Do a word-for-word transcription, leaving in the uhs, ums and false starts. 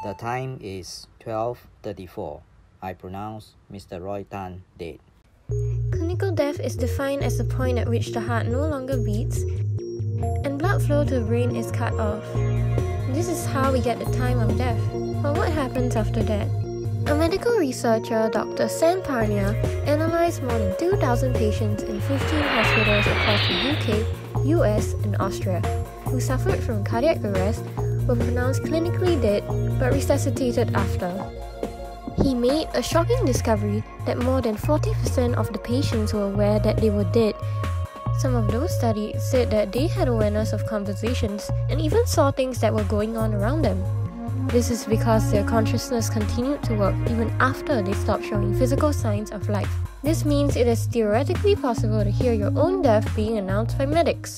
The time is twelve thirty-four. I pronounce Mister Roy Tan dead. Clinical death is defined as the point at which the heart no longer beats and blood flow to the brain is cut off. This is how we get the time of death. But what happens after that? A medical researcher, Doctor Sam Parnia, analysed more than two thousand patients in fifteen hospitals across the U K, U S and Austria who suffered from cardiac arrest, were pronounced clinically dead but resuscitated after. He made a shocking discovery that more than forty percent of the patients were aware that they were dead. Some of those studies said that they had awareness of conversations and even saw things that were going on around them. This is because their consciousness continued to work even after they stopped showing physical signs of life. This means it is theoretically possible to hear your own death being announced by medics.